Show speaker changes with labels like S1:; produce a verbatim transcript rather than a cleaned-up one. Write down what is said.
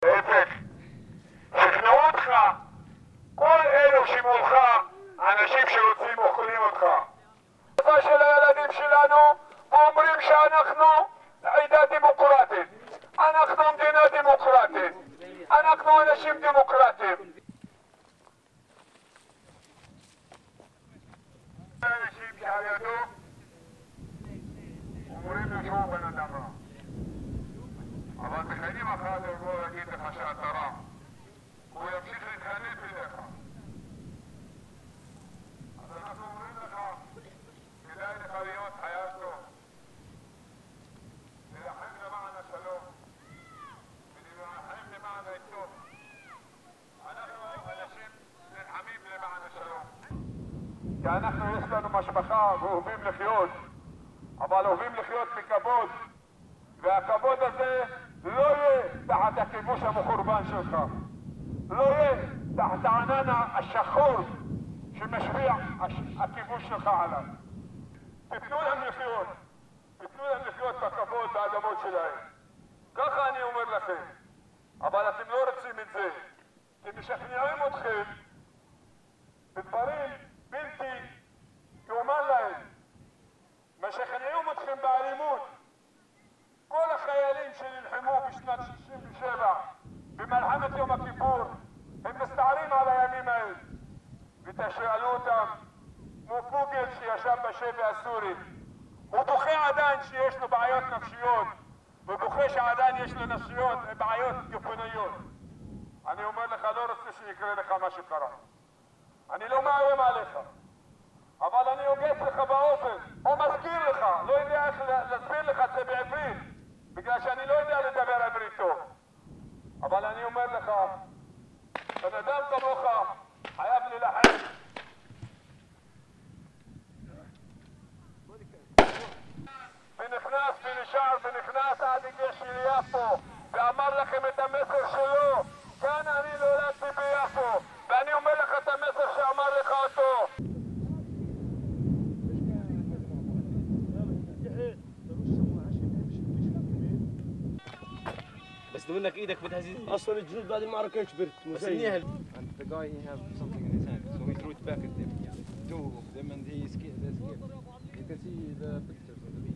S1: להפך, שכנעו אותך, כל אלו שמולך, אנשים שרוצים אוכלים אותך. הצבא של הילדים שלנו אומרים שאנחנו עדה דמוקרטית, אנחנו מדינה דמוקרטית, אנחנו אנשים דמוקרטיים. האנשים שעל ידו אומרים לו שהוא בן אדם רע, אבל בחיים אחת הוא יבוא להגיד לך שאתה רע, הוא ימשיך להתחנף אליך. אז אנחנו אומרים לך, כדאי לך להיות חייל טוב, להילחם למען השלום ולהילחם למען הטוב. אנחנו אנשים נלחמים למען השלום, כי אנחנו יש לנו משפחה ואוהבים לחיות, אבל אוהבים לחיות בכבוד, והכבוד הזה לא יהיה תחת הכיבוש המחורבן שלך, לא יהיה תחת הענן השחור שמשפיע הכיבוש שלך עליו. תתנו להם לחיות, תתנו להם לחיות בכבוד באדמות שלהם, ככה אני אומר לכם. אבל אתם לא רוצים את זה, אתם משכנעים אתכם בדברים בלתי יאומן להם, משכנעים אתכם באלימות. כל החיילים שנלחמו בשנת שישים ושבע במלחמת יום הכיפור הם מסתערים על הימים האלה, ותשאלו אותם, כמו פוגל שישב בשבי הסורי, הוא בוכה עדיין שיש לו בעיות נפשיות, ובוכה שעדיין יש לו נפשיות, בעיות גופניות. אני אומר לך, לא רוצה שיקרה לך מה שקרה, אני לא מאיים עליך, אבל אני אוגץ לך באופן, או מזכיר לך, לא יודע איך להסביר לך את זה בעברית, בגלל שאני לא יודע לדבר עברית טוב. אבל אני אומר לך, בן אדם כמוך חייב להילחם. ונכנס ונשאר ונכנס עד הגיע של יפו, ואמר לכם את המסר שלו. כאן אני נולדתי ביפו, ואני אומר לך את המסר שאמר לך אותו.
S2: بس لو انك ايدك بتهزيز
S3: اصلا الجنود بعد المعركه كبرت
S2: مسنيها.
S4: And the guy he have something in his hand, so he threw it back at them. Two of them, and he scared. They scared. You can see the pictures of the